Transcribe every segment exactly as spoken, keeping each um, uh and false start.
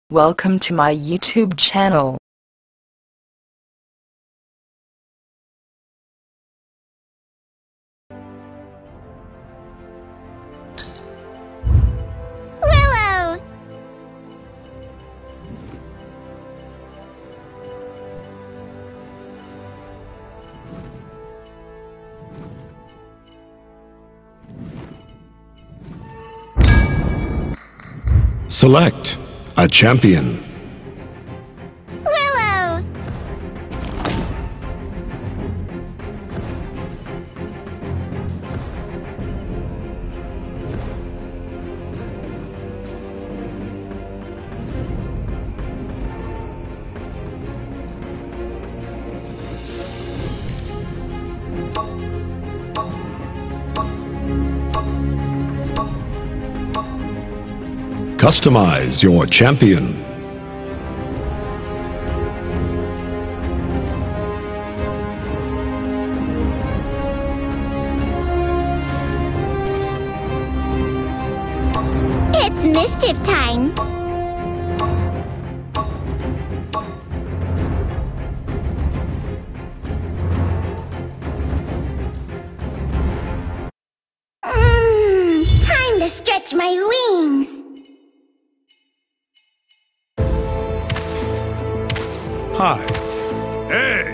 Welcome to my YouTube channel. Willow! Select a champion. Willow! Customize your champion. It's mischief time! Mmm, time to stretch my wings! Hi. Hey!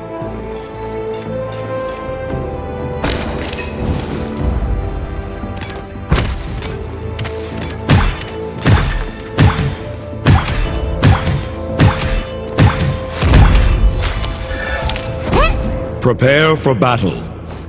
Prepare for battle.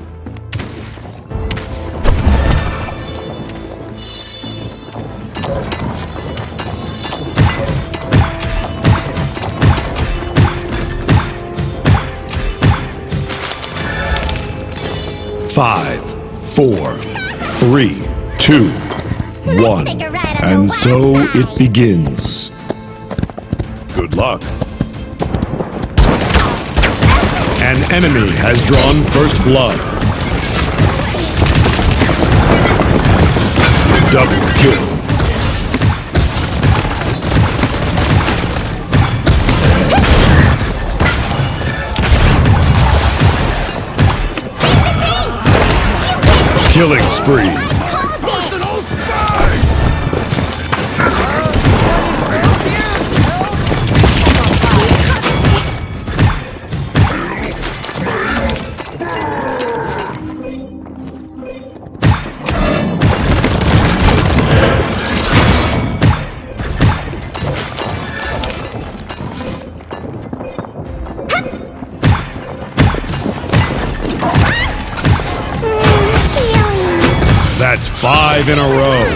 Five, four, three, two, one. take a ride on And the so wild it side. begins. Good luck. An enemy has drawn first blood. Double kill. Killing spree. That's five in a row.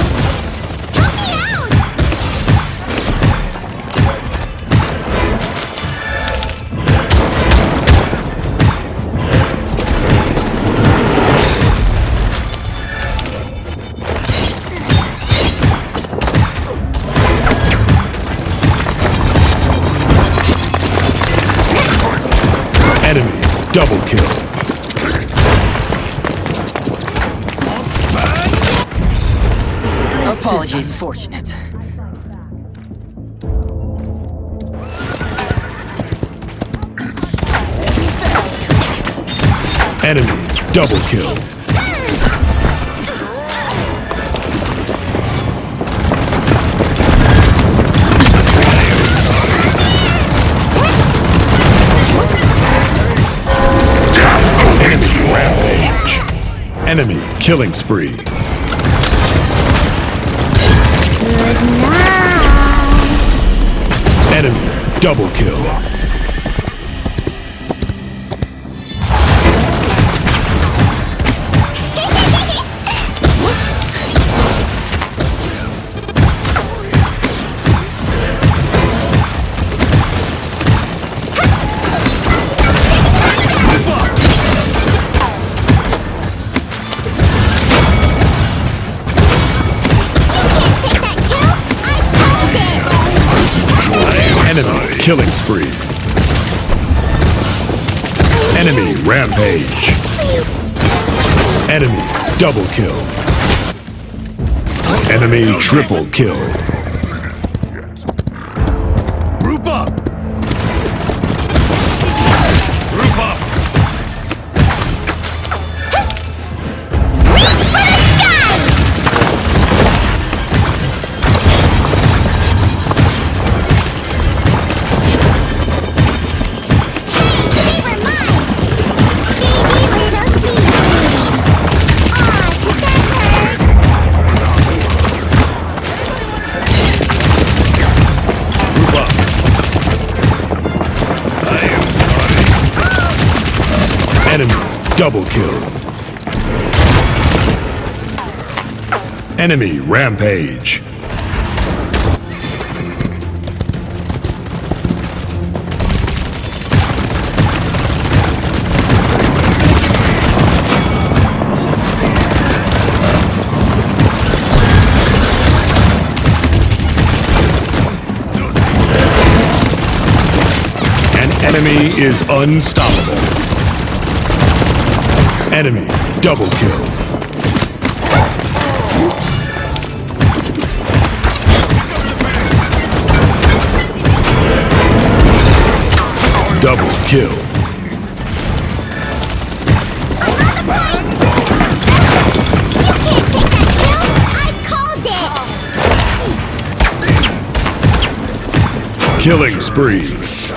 Enemy double kill. Apologies, fortunate. Enemy double kill. Enemy rampage. Enemy killing spree. Good night! Enemy double kill. Enemy killing spree. Enemy rampage. Enemy double kill. Enemy triple kill. Group up! Group up! Reach for the sky! Hey, they were mine! Baby little seaweed! Aw, did that hurt? Group up! I am sorry. Enemy double kill. Enemy rampage. An enemy is unstoppable. Enemy double kill. Double kill. Killing spree.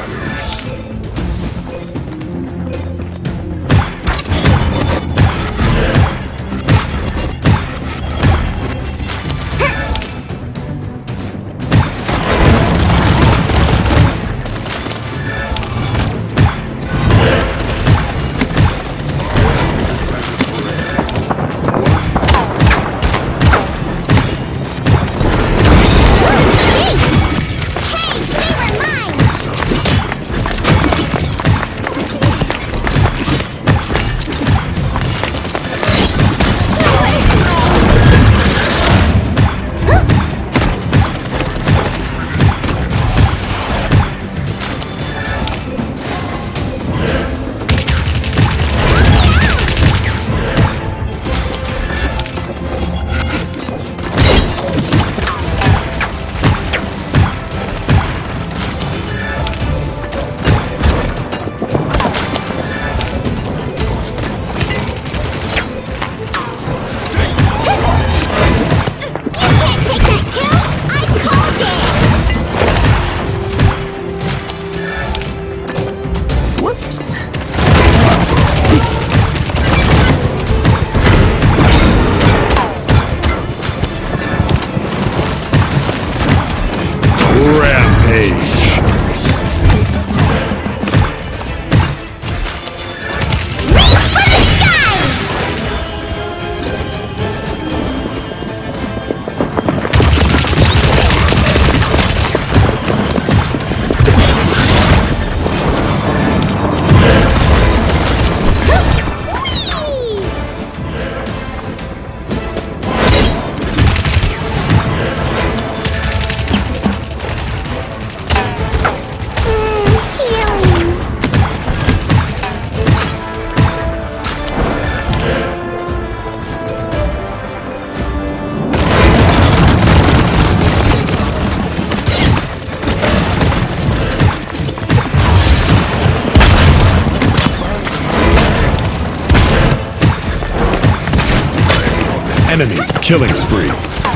Enemy killing spree.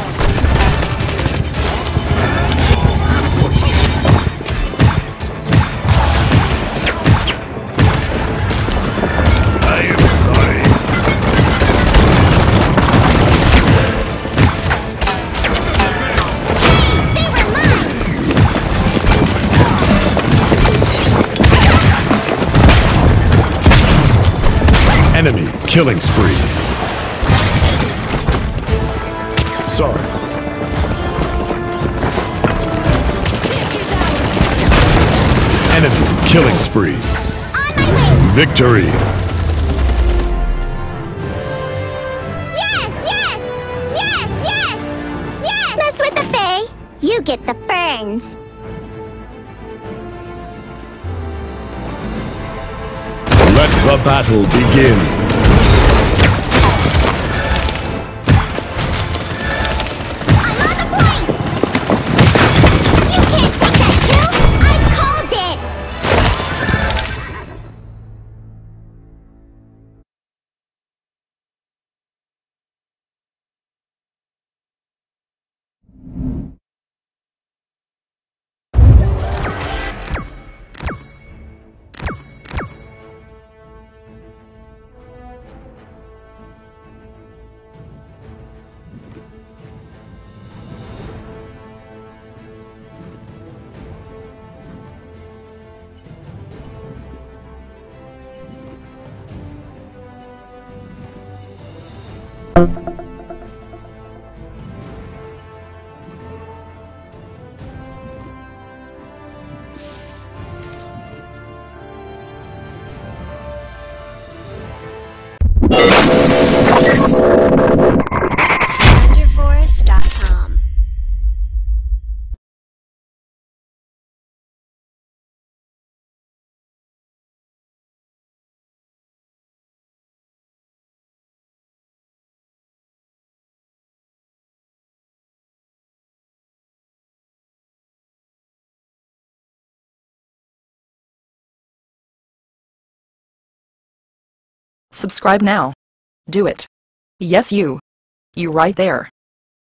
I am sorry. Enemy killing spree. Sorry. Enemy killing spree. Victory. Yes, yes, yes, yes, yes. Mess with the Fae, you get the ferns. Let the battle begin. I'm on the point! You can't take that kill! I Subscribe now. Do it. Yes, you. You right there.